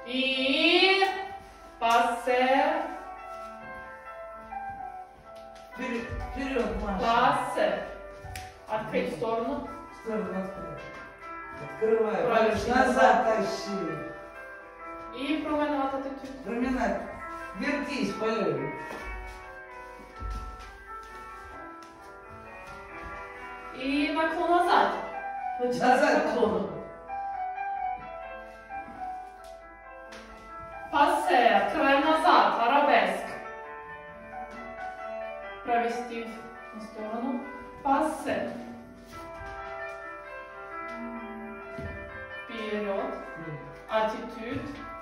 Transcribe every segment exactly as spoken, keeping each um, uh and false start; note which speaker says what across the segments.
Speaker 1: И пассе.
Speaker 2: Вперед, вперед, Маша.
Speaker 1: Пассе. Открыть в сторону.
Speaker 2: В сторону открыть. Открывай.
Speaker 1: Правильно.
Speaker 2: Назад тащи.
Speaker 1: И променад attitude.
Speaker 2: Променад. Вертись по левой.
Speaker 1: И наклон назад.
Speaker 2: Назад.
Speaker 1: Наклон. Пассе. Открываем назад. Арабеск. Провести на сторону. Пассе. Вперед. Attitude.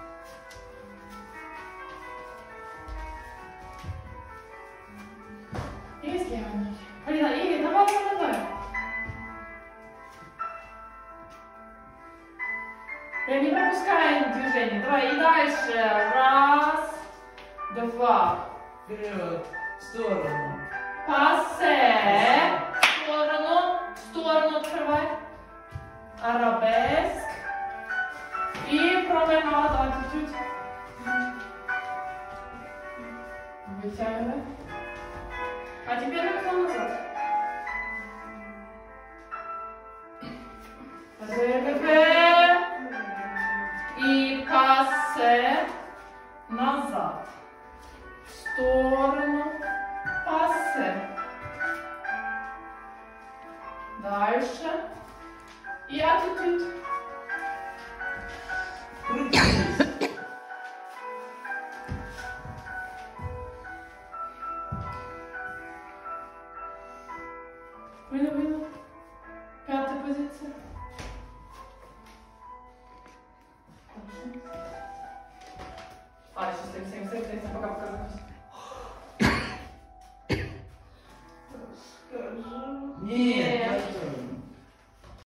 Speaker 1: И с левой ноги. Полина, Ири, давай, давай, давай. Прям не пропускаем движение. Давай, и дальше. Раз, два.
Speaker 2: Вперед. В сторону.
Speaker 1: Пассе. В сторону. В сторону открывай. Арабеск. И променад, attitude. Вытягивай. А теперь наклон назад. Релеве. И пассе. Назад. В сторону. Пассе. Дальше. И attitude.
Speaker 2: Крутись.
Speaker 1: Выну, выну. Пятая позиция. А, сейчас стоим, стоим, стоим, стоим, пока покажу.